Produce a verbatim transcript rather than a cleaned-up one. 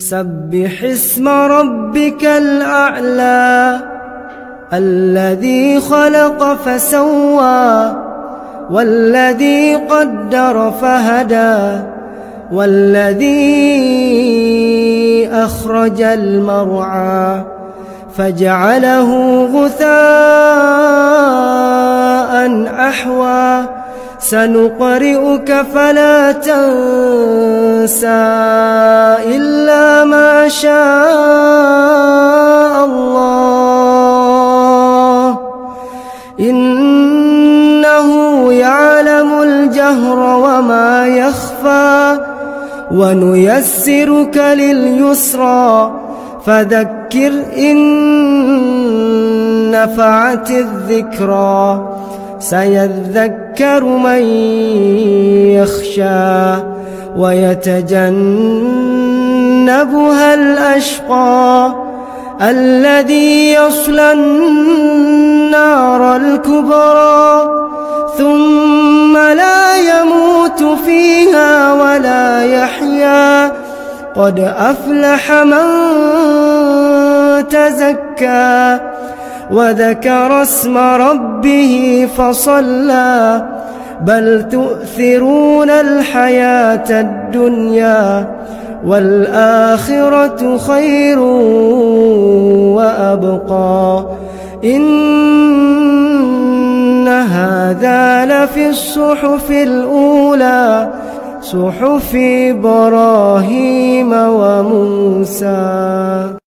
سبح اسم ربك الأعلى الذي خلق فسوى والذي قدر فهدى والذي أخرج المرعى فجعله غثاء أحوى سنقرئك فلا تنسى إلا ما شاء الله إنه يعلم الجهر وما يخفى ونيسرك لليسرى فذكر إن نفعت الذكرى سيذكر من يخشى ويتجنبها الأشقى الذي يصلى النار الكبرى ثم لا يموت فيها ولا يحيا قد أفلح من تزكى وذكر اسم ربه فصلى بل تؤثرون الحياة الدنيا والآخرة خير وأبقى إن هذا لفي الصحف الأولى صحف إبراهيم وموسى.